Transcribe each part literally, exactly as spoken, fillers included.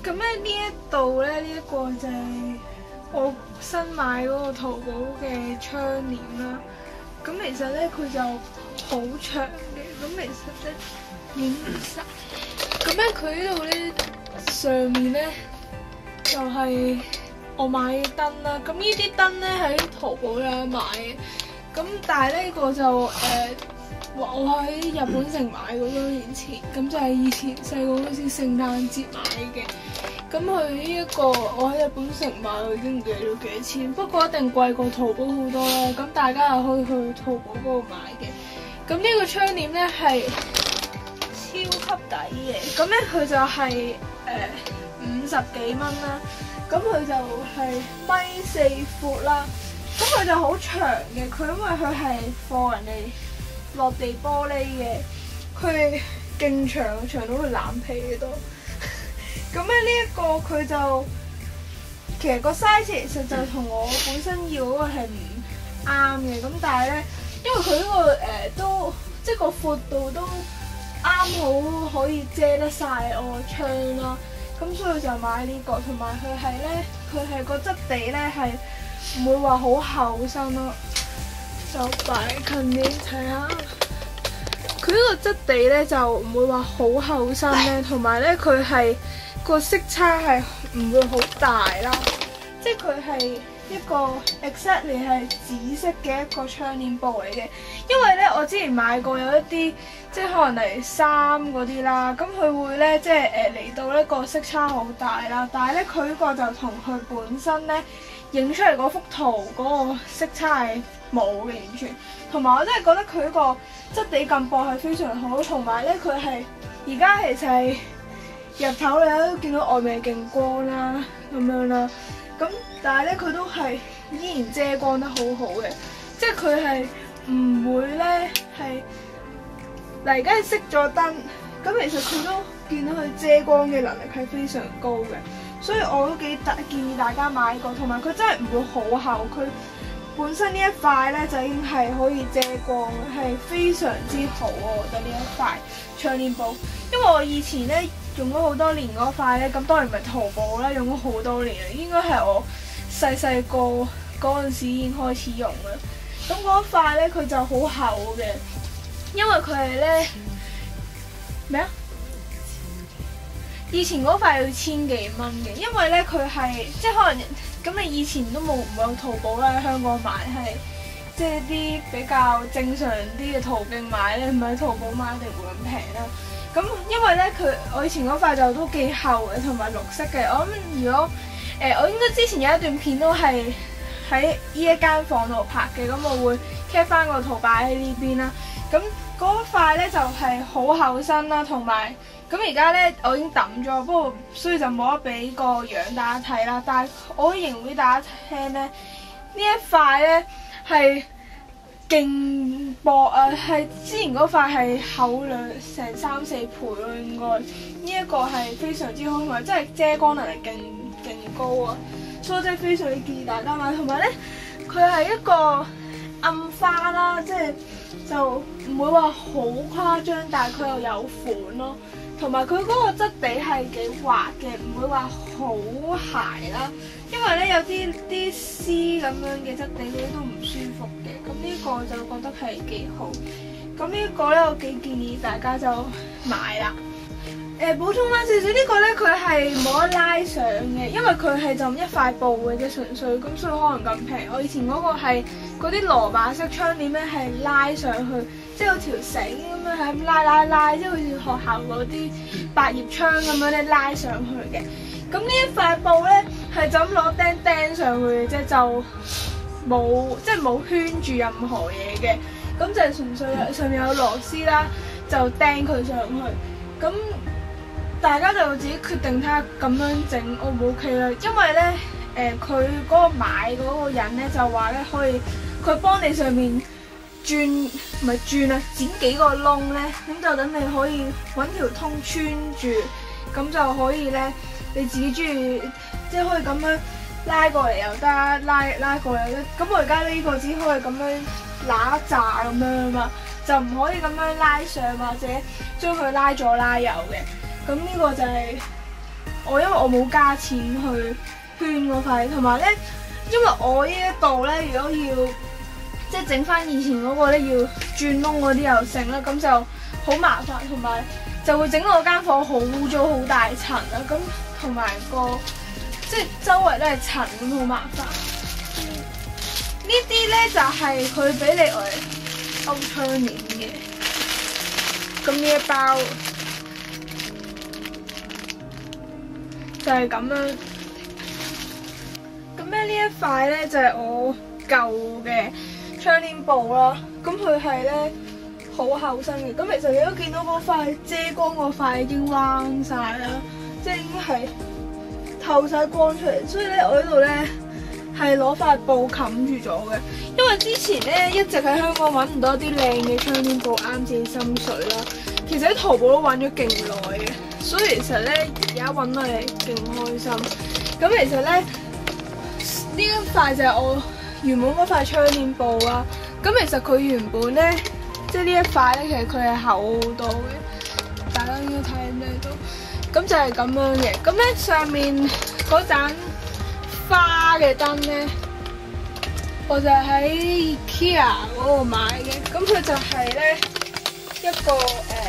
咁咧呢一度咧，呢、這、一個就係我新買嗰個淘寶嘅窗簾啦。咁其實咧佢就好長嘅，咁其實咧影唔晒。咁咧佢呢度咧上面咧就係、是、我買嘅燈啦。咁呢啲燈咧喺淘寶有得買嘅。咁但係呢個就誒、呃，我喺日本城買過多年前，咁就係以前細個嗰時聖誕節買嘅。咁佢呢一個我喺日本城買，我已經唔記得咗幾多錢，不過一定貴過淘寶好多啦。咁大家又可以去淘寶嗰度買嘅。咁呢個窗簾咧係超級抵嘅。咁咧佢就係誒五十幾蚊啦。咁佢就係米四闊啦。咁佢就好長嘅，佢因為佢係放人哋落地玻璃嘅，佢勁長，長到佢攬皮嘅都。咁咧呢一個佢就其實個 size 其實就同我本身要嗰個係唔啱嘅，咁但係咧因為佢呢、這個誒、呃、都即係個闊度都啱好可以遮得晒我個窗啦，咁所以就買呢、這個，同埋佢係咧佢係個質地咧係唔會話好厚身咯，就擺近啲睇下。佢呢個質地咧就唔會話好厚身咧，同埋咧佢係。個色差係唔會好大啦，即係佢係一個 exactly 係紫色嘅一個窗簾布嚟嘅。因為咧我之前買過有一啲即係可能嚟衫嗰啲啦，咁佢會咧即係誒嚟到呢個色差好大啦，但係咧佢呢個就同佢本身咧影出嚟嗰幅圖嗰個色差係冇嘅完全。同埋我真係覺得佢個質地咁薄係非常好，同埋咧佢係而家其實係。入頭你都見到外面係勁光啦，咁樣啦，咁但係咧佢都係依然遮光得好好嘅，即係佢係唔會咧係嗱而家係熄咗燈，咁其實佢都見到佢遮光嘅能力係非常高嘅，所以我都幾大建議大家買個，同埋佢真係唔會好厚，佢本身呢一塊咧就已經係可以遮光嘅，係非常之好啊！我覺得呢一塊窗簾布，因為我以前咧。用咗好多年嗰塊咧，咁當然唔係淘寶啦，用咗好多年啦，應該係我細細個嗰陣時已經開始用啦。咁嗰塊咧佢就好厚嘅，因為佢係咧咩啊？以前嗰塊要千幾蚊嘅，因為咧佢係即係可能咁你以前都冇唔會有淘寶啦，喺香港買係即係啲比較正常啲嘅途徑買咧，唔係喺淘寶買一定會咁平啦。咁因為咧佢我以前嗰塊就都幾厚嘅，同埋綠色嘅。我諗如果誒、呃、我應該之前有一段片都係喺呢一間房度拍嘅，咁我會 cap 翻個圖擺喺呢邊啦。咁嗰塊咧就係、是、好厚身啦，同埋咁而家咧我已經抌咗，不過所以就冇得俾個樣大家睇啦。但係我可以形容俾大家聽咧，呢一塊咧係。勁薄啊！係之前嗰塊係厚兩成三四倍咯，應該呢一個係非常之好，同埋真係遮光能力勁勁高啊！所以真係非常之建議大家買。同埋咧，佢係一個暗花啦，即係就唔會話好誇張，但係佢又有款咯。同埋佢嗰個質地係幾滑嘅，唔會話好鞋啦。因為咧有啲啲絲咁樣嘅質地嗰啲都唔舒服嘅，咁呢個就覺得係幾好。咁呢個咧我幾建議大家就買啦。誒、呃、補充翻少少，呢個咧佢係冇得拉上嘅，因為佢係就咁一塊布嘅啫，純粹咁所以可能咁平。我以前嗰個係嗰啲羅馬式窗簾咧係拉上去，即係有條繩咁樣係咁拉拉拉，即係好似學校嗰啲百葉窗咁樣咧拉上去嘅。咁呢一塊布咧係就咁攞釘釘上去嘅啫，就冇即係冇圈住任何嘢嘅。咁就係純粹上面有螺絲啦，就釘佢上去。咁大家就自己決定睇下咁樣整 O 唔 OK 啦。因為咧誒佢嗰個買嗰個人咧就話咧可以，佢幫你上面轉唔係轉啊，剪幾個窿咧，咁就等你可以揾條通穿住，咁就可以咧。你自己中意，即係可以咁樣拉過嚟又得，拉拉過嚟又得。咁我而家呢個只可以咁樣揦一紮咁樣啊嘛，就唔可以咁樣拉上或者將佢拉左拉右嘅。咁呢個就係我因為我冇加錢去圈嗰塊，同埋咧，因為我呢一度咧，如果要即係整翻以前嗰個咧，要轉窿嗰啲又剩啦，咁就好麻煩，同埋就會整到間房好污糟、好大塵啦。咁同埋個即係周圍都係塵咁，好麻煩。呢啲咧就係佢俾你嚟勾窗簾嘅。咁呢一包就係咁樣。咁咧呢一塊咧就係我舊嘅窗簾布啦。咁佢係咧好厚身嘅。咁其實你都見到嗰塊遮光嗰塊已經彎晒啦，即係已經係透晒光出嚟。所以咧我呢度咧係攞塊布冚住咗嘅，因為之前咧一直喺香港揾唔到一啲靚嘅窗簾布啱自己心水啦。其實喺淘寶都揾咗勁耐嘅，所以其實咧而家揾到係勁開心。咁其實咧呢一塊就係我原本嗰塊窗簾布啦。咁其實佢原本咧即係呢一塊咧，其實佢係厚好多嘅，大家應該睇唔睇到？咁就係咁樣嘅。咁咧上面嗰盞花嘅燈咧，我就喺 IKEA 嗰度買嘅。咁佢就係咧一個誒，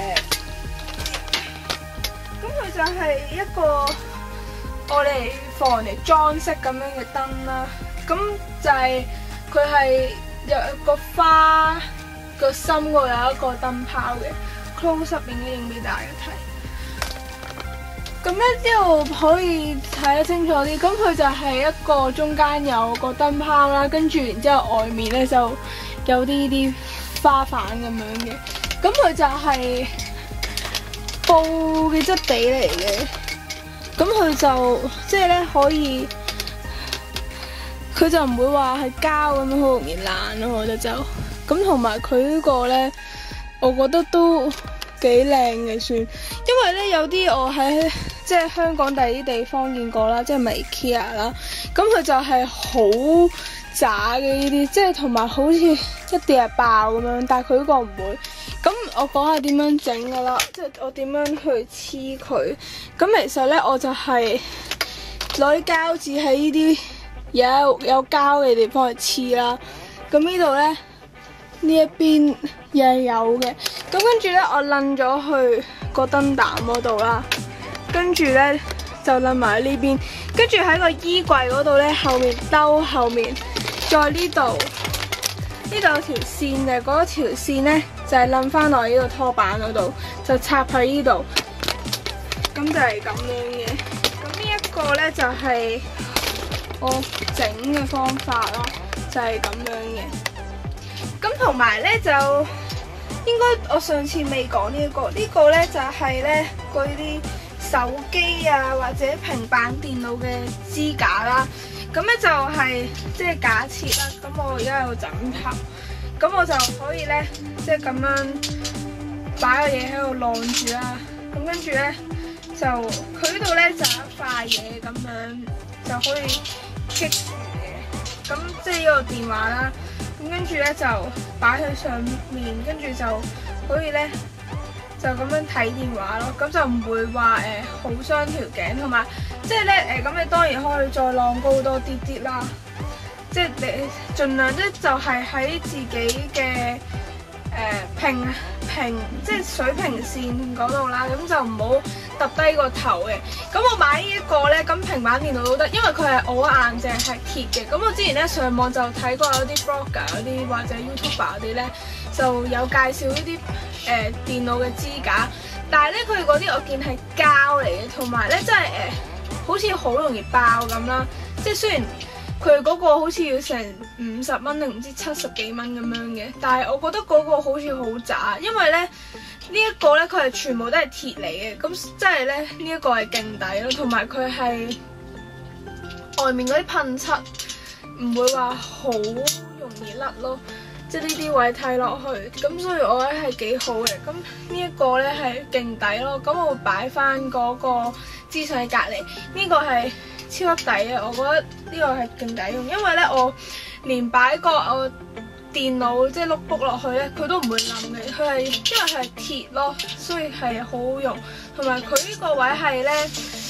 咁、呃、佢就係一個我哋放嚟裝飾咁樣嘅燈啦。咁就係佢係有個花個心嗰度有一個燈泡嘅 close up 面嘅，影俾大家睇。咁咧呢度可以睇得清楚啲，咁佢就係一個中間有個燈泡啦，跟住然之後外面咧就有啲啲花瓣咁樣嘅。咁佢就係布嘅質地嚟嘅，咁佢就即係咧可以，佢就唔會話係膠咁樣好容易爛咯，我覺得就咁。同埋佢呢個咧，我覺得都幾靚嘅算，因為咧有啲我喺即係香港第二啲地方見過啦，即係 IKEA 啦，咁佢就係好渣嘅呢啲，即係同埋好似一跌係爆咁樣，但係佢呢個唔會。咁我講下點樣整噶啦，即係我點樣去黐佢。咁其實咧我就係攞啲膠紙喺呢啲有有膠嘅地方去黐啦。咁呢度咧呢一邊又係有嘅。咁跟住咧我擸咗去個燈膽嗰度啦，跟住咧就擸埋呢邊，跟住喺個衣櫃嗰度咧後面兜後面，再呢度呢度有條線嘅，嗰條線咧就係擸翻落呢個拖板嗰度，就插喺呢度，咁就係咁樣嘅。咁呢一個咧就係我整嘅方法啦，就係咁樣嘅。咁同埋咧就應該我上次未講呢一個，呢個咧就係咧嗰啲手機啊或者平板電腦嘅支架啦。咁咧就係即係假設啦，咁我而家有個枕頭，咁我就可以咧即係咁樣擺個嘢喺度晾住啦。咁跟住咧就佢呢度咧就有一塊嘢咁樣就可以棘住嘅。咁即係呢個電話啦。咁跟住咧就擺喺上面，跟住就可以咧就咁樣睇電話咯。咁就唔會話誒好傷條頸，同埋即係咧誒咁你當然可以再晾高多啲啲啦。即係你盡量咧就係喺自己嘅誒、呃、平平即係水平線嗰度啦。咁就唔好揼低個頭嘅。咁我買呢一個咧，咁平板電腦都得，因為佢係我硬淨係鐵嘅。咁我之前咧上網就睇過有啲 blogger 嗰啲或者 YouTuber 嗰啲咧，就有介紹呢啲誒電腦嘅支架。但係咧佢嗰啲我見係膠嚟嘅，同埋咧真係誒、呃、好似好容易爆咁啦。即係雖然佢嗰個好似要成五十蚊定唔知七十幾蚊咁樣嘅，但係我覺得嗰個好似好渣，因為咧呢一個咧佢係全部都係鐵嚟嘅，咁即係咧呢一個係勁抵咯，同埋佢係外面嗰啲噴漆唔會話好容易甩咯，即係呢啲位睇落去，咁所以我覺得係幾好嘅。咁呢一個咧係勁抵咯，咁我會擺翻嗰個資訊喺隔離，呢個係超級抵嘅，我覺得呢個係勁抵用，因為咧我連擺個我電腦即係 notebook 落去咧，佢都唔會冧嘅，佢係因為佢係鐵咯，所以係好好用。同埋佢呢個位係咧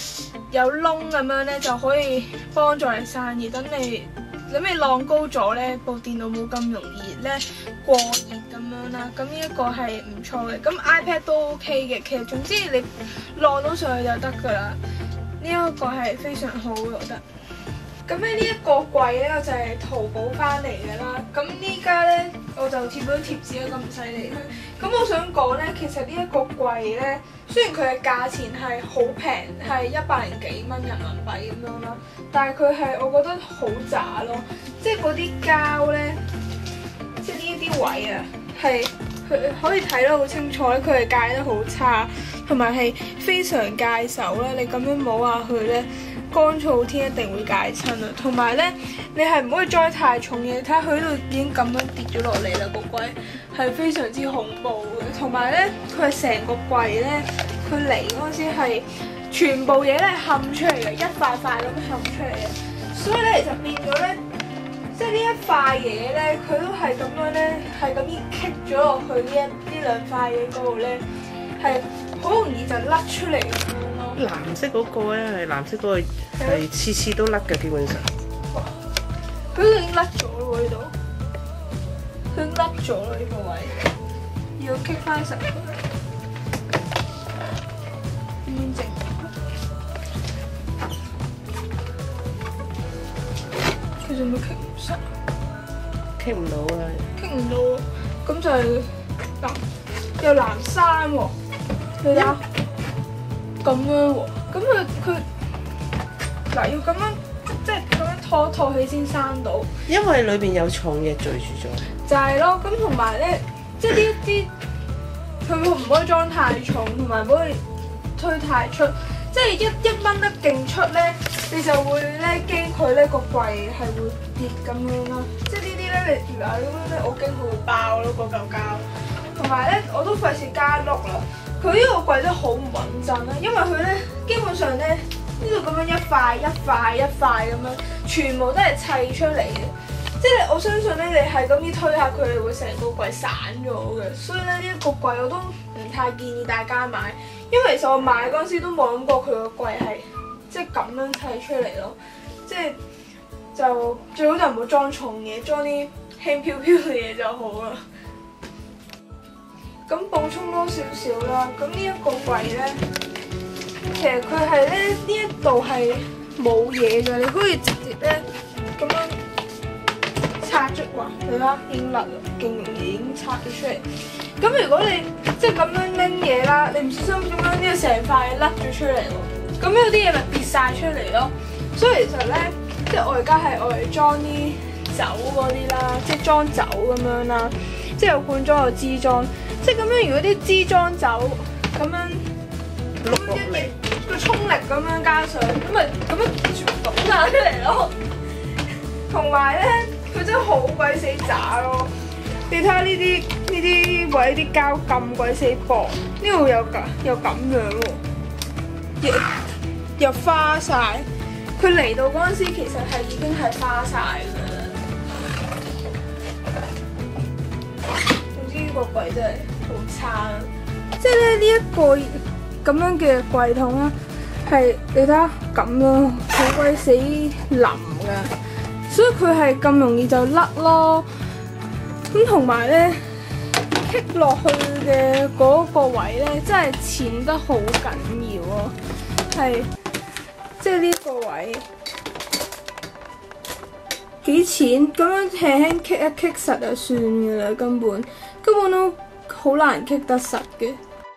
有窿咁樣咧，就可以幫助你散熱，等你等你晾高咗咧，部電腦冇咁容易咧過熱咁樣啦。咁呢一個係唔錯嘅。咁 iPad 都 OK 嘅，其實總之你晾到上去就得㗎啦。呢一個係非常好嘅，我覺得。咁咧呢一個櫃咧，我就係淘寶翻嚟嘅啦。咁呢家咧我就貼咗貼紙啦，咁唔犀利佢。咁我想講咧，其實呢一個櫃咧，雖然佢嘅價錢係好平，係一百零幾蚊人民幣咁樣啦，但係佢係我覺得好渣咯，即係嗰啲膠咧，即係呢一啲位啊，係佢可以睇得好清楚咧，佢係戒得好差，同埋係非常戒手啦。你咁樣摸下佢咧，乾燥天一定會戒親啊！同埋咧，你係唔可以裝太重嘢，睇下佢呢度已經咁樣跌咗落嚟啦，個櫃係非常之恐怖嘅。同埋咧，佢係成個櫃咧，佢嚟嗰陣時係全部嘢咧冚出嚟嘅，一塊塊咁冚出嚟嘅。所以咧就變咗咧，即係呢一塊嘢咧，佢都係咁樣咧，係咁樣棘咗落去呢一呢兩塊嘢嗰度咧，係好容易就甩出嚟咁樣咯。 藍色嗰個咧係藍色嗰個係次次都甩嘅，基本上。 哇！佢都已經甩咗咯喎呢度，佢已經甩咗咯呢個位，要棘翻實佢。邊整？佢做咩棘唔實？ 棘唔到啊！ 棘唔到，咁就係藍又藍衫喎，你睇下。咁樣喎，咁佢佢嗱要咁樣即係咁樣拖拖起先生到， 因為裏邊有重嘢聚住咗。 就係咯，咁同埋咧，即係呢一啲佢唔可以裝太重，同埋唔可以推太出，即係一一掹得勁出咧，你就會咧驚佢呢個櫃係會跌咁樣咯。即係呢啲咧，你嗱咁樣咧，我驚佢會爆咯個嚿膠，同埋咧我都費事加碌啦。佢呢個櫃都好唔穩陣啦，因為佢咧基本上咧呢度咁樣一塊一塊一塊咁樣，全部都係砌出嚟嘅。即係我相信咧，你係咁樣推下佢，會成個櫃散咗嘅。所以咧呢一個櫃我都唔太建議大家買，因為其實我買嗰陣時都冇諗過佢個櫃係即係咁樣砌出嚟咯。即係就最好就唔好裝重嘢，裝啲輕飄飄嘅嘢就好啦。咁補充多少少啦，咁呢一個櫃咧，其實佢係咧呢一度係冇嘢嘅，你可以直接咧咁樣拆出，哇！你睇下已經甩啦，勁容易已經拆咗出嚟。咁如果你即係咁樣拎嘢啦，你唔小心咁樣呢個成塊甩咗出嚟喎，咁有啲嘢咪跌晒出嚟咯。所以其實咧，即係我而家係愛嚟裝啲酒嗰啲啦，即係裝酒咁樣啦，即係有罐裝有支裝。即係咁樣，如果啲支裝酒咁樣碌落嚟，個衝力咁樣加上，咁咪咁樣全部倒曬出嚟咯。同埋咧，佢真係好鬼死渣咯！你睇下呢啲呢啲位啲膠咁鬼死薄，呢度又咁又咁樣喎，又又花晒。佢嚟到嗰陣時，其實係已經係花晒㗎啦。總之呢個櫃真係〜好差，即係咧呢一個咁樣嘅櫃桶啦，係你睇下咁樣好鬼死腍噶，所以佢係咁容易就甩咯。咁同埋咧，棘落去嘅嗰個位咧，真係纏得好緊要咯，係即係呢個位幾淺，咁樣輕輕棘一棘實就算噶啦，根本根本都。好難棘得實嘅。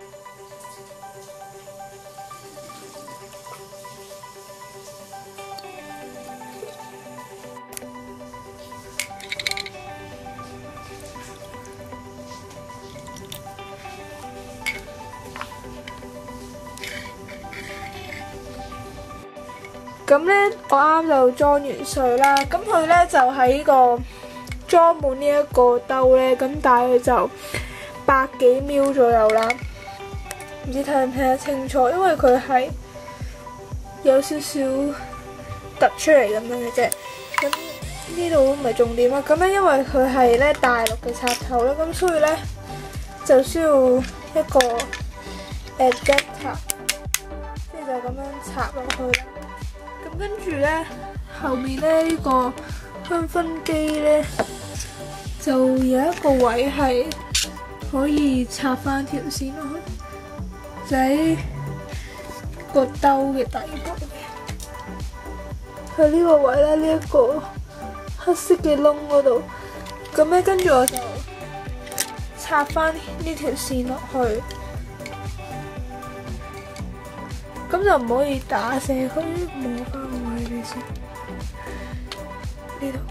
咁咧，我啱就裝完水啦。咁佢咧就喺呢個裝滿呢一個兜咧，咁大概就百幾秒左右啦，唔知睇唔睇得清楚，因為佢係有少少突出嚟咁樣嘅啫。咁呢度唔係重點啦。咁咧，因為佢係咧大陸嘅插頭啦，咁所以咧就需要一個 adapter，即係就咁樣插落去啦。咁跟住咧，後面咧呢、呢個香薰機咧就有一個位係可以插翻條線落去，就喺個兜嘅底部嘅。喺呢個位咧，呢、呢、一個黑色嘅窿嗰度，咁咧跟住我就插翻呢條線落去。咁就唔可以打死佢，摸翻個位俾先。呢度，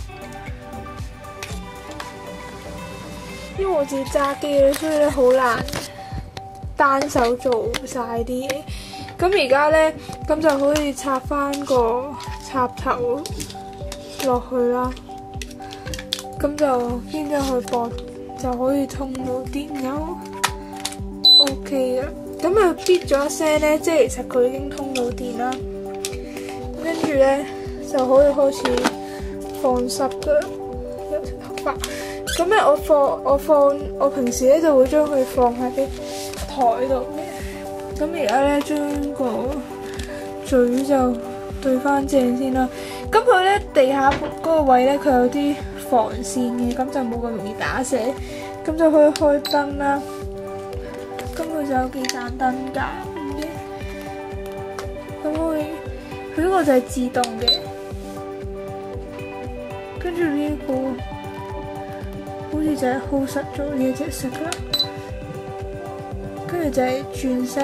因為我自己揸機咧，所以咧好難單手做晒啲嘢。咁而家咧，咁就可以插翻個插頭落去啦。咁就然之後去駁，就可以通到電油 ，OK 嘅。咁佢咇咗一聲咧，即係其實佢已經通到電啦。跟住咧就可以開始放濕㗎，有條頭髮。咁咧我放我放我平時咧就會將佢放喺啲台度嘅。咁而家咧將個嘴就對翻正先啦。咁佢咧地下嗰個位咧佢有啲防線嘅，咁就冇咁容易打瀉。咁就可以開燈啦。咁佢就有幾盞燈架嘅，咁可以，佢呢個就係自動嘅，跟住呢個好似就係 hold 實咗呢隻色啦，跟住就係轉色，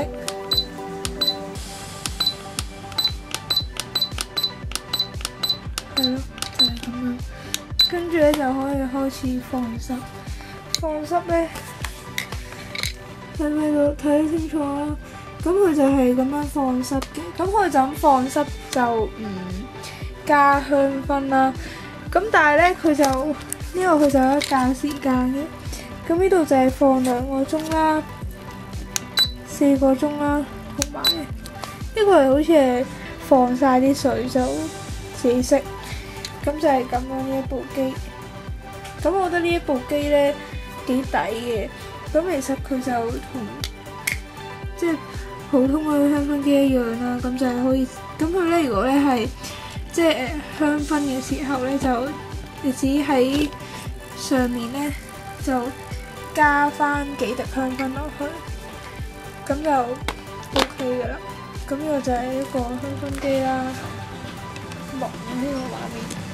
係咯，就係咁樣，跟住咧就可以開始放濕，放濕咧。睇唔睇到？睇得清楚啦。咁佢就係咁樣放濕嘅。咁佢就咁放濕就唔加香薰啦。咁但係咧，佢就呢個佢就有一間時間嘅。咁呢度就係放兩個鐘啦、四個鐘啦，同埋呢個係好似係放晒啲水就自己熄。咁就係咁樣呢一部機。咁我覺得呢一部機咧幾抵嘅。咁其實佢就同即係普通嘅香薰機一樣啦，咁就係可以。咁佢咧如果咧係即係誒香薰嘅時候咧，就你只喺上面咧就加翻幾滴香薰落去，咁就 O K 噶啦。咁呢個就係一個香薰機啦，望呢個畫面。